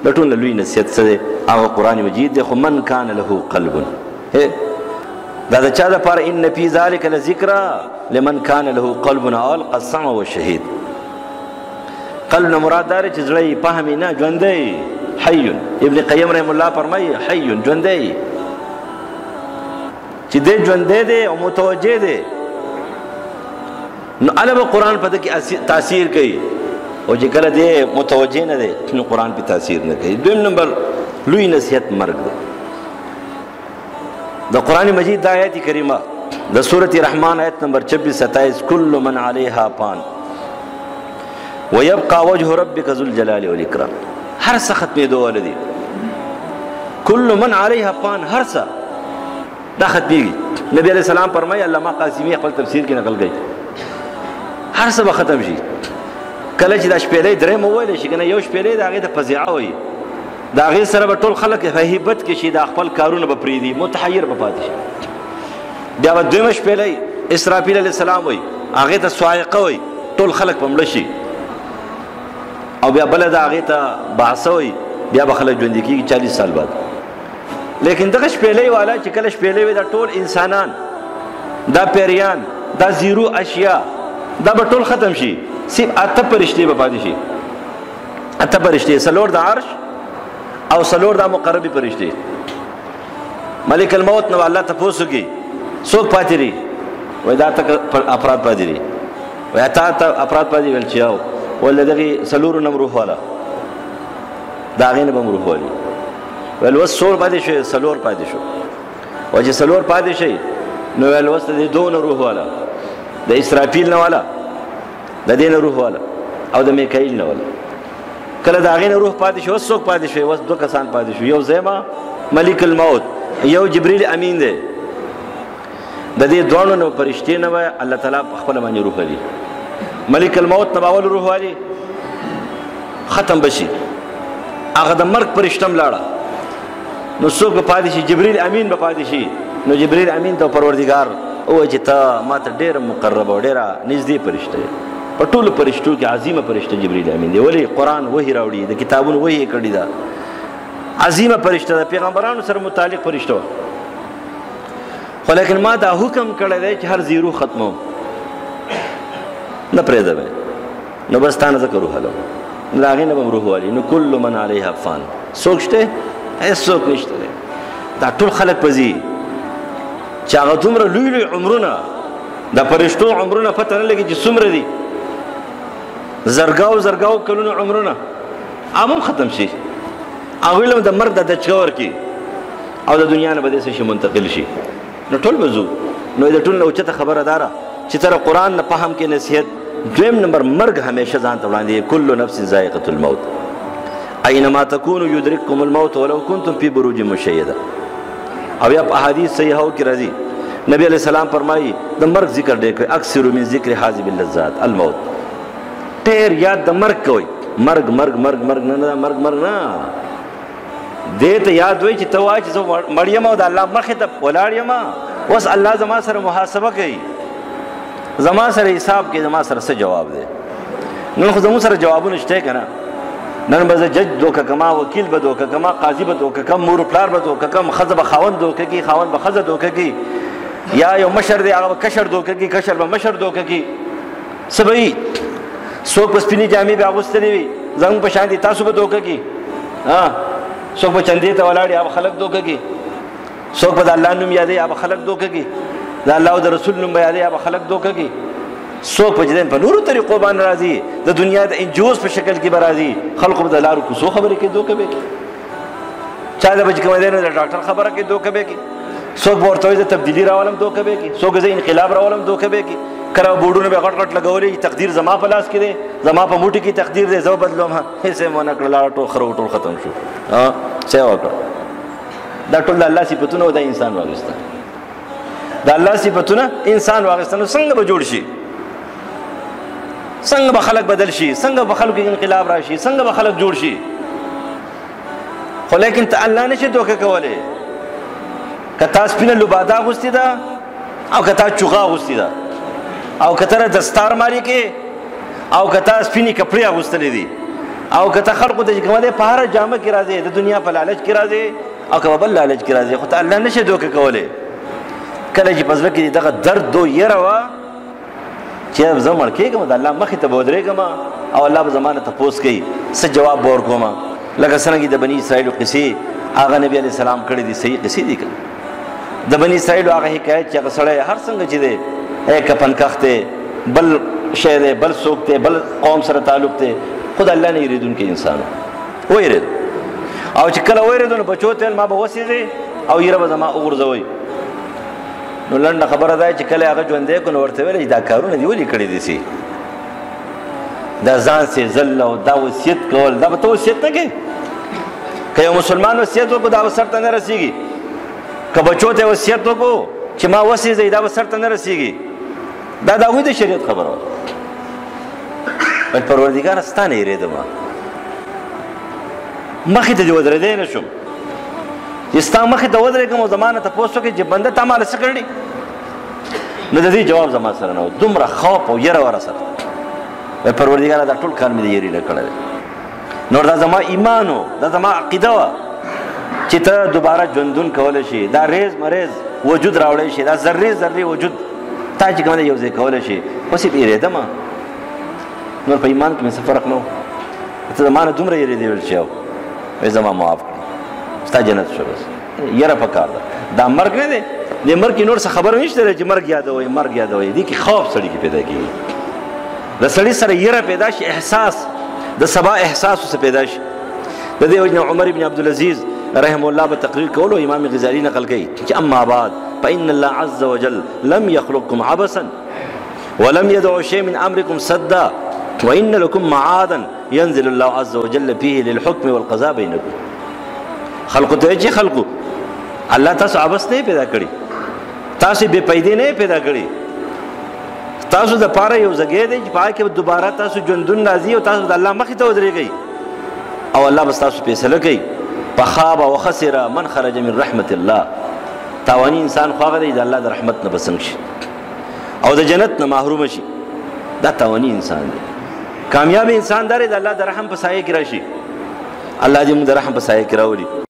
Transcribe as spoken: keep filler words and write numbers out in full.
د ټول لوی نصیحت څه دی هغه قرآن مجید دی. خو من کان له قلب، دا د چا دپاره ان فی ذلک لذکرى لمن کان له قلب او القى السمع والشهید. قلب نه مراد دا چې زړه فهمي نه، ژوندی حی. ابن قیم رحم الله فرمایي حی ژوندی، چې دی ژوندی دی او متوجه دی نو هله به قرآن په ده کې تاثیر کوي، او چې کله دی متوجه نه دی نو قرآن پې تاثیر نه کوي. دویم نمبر لوی نصیحت مرګ دی. د قرآن مجید دا آیت کریمه د سورة رحمان آیت نمبر چھبیس ستائیس کل من علیہا فان ویبقى وجه ربک ذو الجلال والاکرام، هر څه ختمېدو واله دي. کل من علیہا فان، هر څه دا ختمېږي. نبی علیہ السلام فرمایي، علامه قاسمی خپل تفسیر کې نقل کوي، هر څه به ختم شي. کله چې دا شپېلۍ درېیم وویلی شي که نه، یو شپېلۍ د هغې ته فزیعه وایي، د هغې سره به ټول خلک په هیبت کې شي، دا خپل کارونه به پرېږدي، متحیر به پاتې شي. بیا به دویمه شپېلۍ اسرافیل علیه السلام وایي، هغې ته صاعقه وایي، ټول خلک به مړه شي. او بیا بله د هغې ته بعثه وایي، بیا به خلک ژوندي کېږي چالیس سال بعد. لیکن دغه شپېلۍ والا چې کله شپېلۍ وي، دا ټول انسانان، دا پیریان، دا زیرو اشیا، دا به ټول ختم شي، صرف اته فرشتې به پاتې شي. اته فرشتې، څلور د عرش او څلور دا مقربي فرشتې. ملک الموت نو الله تپوس وکړي څوک پاتې دي؟ وایي دا ته افراد پاتې دي. وایي تا ته افراد پاتې ویل چې او ویل د دغې څلورو نه م روح والا، د هغې نه به م روح والي. ویل اوس څوک پاتې شوی؟ څلور پاتې شو. وایي چې څلور پاتې شئ نو ویل اوس د دې دوو نه روح والا، د اسرافیل نه والا، د دې نه روح والا او د میکایل نه والا. کله د هغې نه روح پاتې شو، اوس څوک پاتې شوی؟ اوس دوه کسان پاتې شو. یو زیمه ملک الموت، یو جبریل امین دی. د دې دواړو نه فرشتې نه به الله تعالی په خپله باندې روح والي. ملک الموت نه به اول روح والي، ختم به شي. هغه د مرګ فرشته هم لاړه، نو څوک به پاتې شي؟ جبریل امین به پاتې شي. نو جبریل امین ته پروردګار ووایي چې ته ما ته ډېره مقربه او ډېره نږدې فرشته یې. په ټولو فرشتو کې عظیمه فرشته جبریل امین دی. ولې؟ قرآن وحی راوړي، د کتابونو وحی یې کړې ده، عظیمه فرشته ده، پیغمبرانو سره متعلق فرشته. خو لیکن ما دا حکم کړی دی چې هر زیرو ختموم، نه پرېږدم، نو بس تا نه ځکه روح هلم، د هغې نه به م روح والي. نو کل من علیها فان، څوک شته؟ هېڅوک نشته دی. دا ټول خلک به ځي چې هغه دومره لوی لوی عمرونه، د فرشتو عمرونه پته نه لګي چې څومره دي، زرګاو زرګاو کلونه عمرونه، هغه هم ختم شي. هغوی له د مرګ د دچکه ورکړي او د دنیا نه به داسې شي منتقل شي. نو ټول به ځو. نو د ټول نه اوچته خبره داره چې تر قرآن نه فهم کې نصیحت. دویم نمبر مرګ همیشه ځان ته وړاندې، کل نفس ذائقة الموت اینما تکونوا یدرککم الموت ولو کنتم فی بروج مشیده. او یا په احادیث صحیحو کې راځي، نبی علیہ السلام فرمایي د مرګ ذکر ډېر کوي، اکثر من ذکر حاذب اللذات الموت. ډېر یاد د مرګ کوي، مرګ مرګ مرګ مرګ نه نه مرګ مرګ نه، دې ته یاد وایي چې ته وایې چې زه مړ یم او د الله مخې ته ولاړ یم، اوس الله زما سره محاسبه کوي، زما سره حساب کوي، زما سره څه جواب دی. نن خو زموږ سره جوابونه شته که نه؟ نن به زه جج دوکه کما، وکیل به دوکه کما، قاضي به دوکه کم، مور پلار به دوکه کم، ښځه به خاوند دوکه کي، خاوند به ښځه دوکه کي، یا یو مشر دی هغه به کشر دوکه کي، کشر به مشر دوکه کي. څه به وي؟ څوک به سپینې جامې به اغوستلې وي زموږ په شان دي، تاسو به دوکه کي. څوک به چندې ته ولاړ هغه خلک دوکه کي، څوک به د الله نوم یادوي هغه خلک دوکه کي، د الله او د رسول نوم به یادوي هغه خلک دوکه کي. څوک په جدین په نورو طریقو باندې راځي، د دنیا د انجوز په شکل کې به راځي، خلقو به د لارو کوڅو خبرې کوي، دوکه به کوي. چا د بچ کوم دی نه د ډاکټر خبره کوي، دوکه به کوي. څوک به ورته وایي زه تبدیلي راولم، دوکه به کوي. څوک زه انقلاب راولم، دوکه به کوي. کله بورډونه به غټ غټ لګولي، تقدیر زما په لاس کې دی، زما په موټي کې تقدیر دی، زه بدلوم. هېڅ یې ونه کړل، ټول خره ټول ختم شو. څه یې وکړه؟ دا ټول د الله صفتونه او د انسان واخیستل. د الله صفتونه انسان واخیستل، نو څنګه به جوړ شي؟ څنګه به خلک بدل شي؟ څنګه به خلکو کې انقلاب راشي؟ څنګه به خلک جوړ شي؟ خو لیکن ته الله نشي دوکه کولی. که تا سپینه لباده اغوستې ده او که تا چوغه اغوستې ده، او که ته دستار مالي کې، او که تا سپینې کپړې اغوستلې دي، او کته خلقو ته چې کومه ده په هر جامه کې راځي د دنیا په لالچ کې راځي او که بل لالچ کې راځي خو ته الله نشه دوکه کولی کله چې په زړه کې دغه درد دو یره وه چې زه مړ کېږم د الله مخې ته به ودرېږم او الله به زما نه تپوس کوي څه جواب به ورکوم لکه څرنګه د بني اسرائیلو قصې هغه نبي علیه السلام کړي دي صحیح قصې دي که د بني اسرائیلو هغه حکایت چې هغه سړی هر څنګه چې دی ای کپنکخ دی بل شی دی بل څوک دی بل قوم سره تعلق دی خو د الله نه یېرېدونکی انسان و ویرېد او چې کله ویرېدو نو بچو ته ما به وسېږي او یره به زما وغورځوئ نو لنډه خبره ده چې کله هغه ژوندی کړو نو ورته ویل چې دا کارونه دې ولې کړي دي سي دا ځان سې ذل او دا وصیت کول دا به ته وصیت نه کوې که یو مسلمان وصیت وکړو دا به سر ته نه رسېږي که بچو ته وصیت وکړو چې ما وسېږئ دا به سر ته نه رسېږي دا د هغوی د شریعت خبره وه پروردګاره ستا نه یېرېدم مخې ته دې ودرېدی نه شم چې ستا مخې ته ودرېږم او زما نه تپوس وکړې چې بنده تا ماله څه کړي نو د دې جواب زما سره نه و دومره خوف او یره وه راسره وایي پروردګاره دا ټول کار مې د یېرې نه کړی دی نور دا زما ایمان و دا زما عقیده وه چې ته دوباره ژوندون کولی شي دا ریز مریز وجود راوړی شي دا ذرې ذرې وجود تا چې کوم دی یو ځای کولی شي اوس یې یېرېدم نور په ایمان کې مې څه فرق نه و ته زما نه دومره یېرېدې ویل چې وایي زما معاف کړه ستا جنت شو بس یره پکار ده دا مرګ نه دی دې مرګ کې نور څه خبره نشته چې مرګ یادوئ مرګ یادوئ دې کې خوف سړي کې پیدا کېږي د سړي سره یره پیدا شي احساس د سبا احساس ورسره پیدا شي د دې وجه نه عمر بن عبدالعزیز رحمه الله به تقریر کولو امام غزالی نقل کوي چې اما بعد فإن الله عز وجل لم يخلقكم عبثا ولم يدع شيء من أمركم سدا وإن لكم معادا ينزل الله عز وجل فيه للحكم والقضاء بينكم خلقو ته چې خلقو الله تاسو عبث نه پیدا کړي تاسو بے پیدې نه پیدا کړي تاسو د پاره یو ځای دی چې پای کې دوباره تاسو ژوندون راځي او تاسو د الله مخې ته ودرېږئ او الله بس تاسو فیصله کوي فخاب وخسر من خرج من رحمت الله تاواني انسان خو هغه دی د الله د رحمت نه بسنګ شي او د جنت نه محروم شي دا تاواني انسان دی کامیاب انسان دی د الله د رحم په سایه کې راشي الله دې موږ د رحم په سایه کې راولي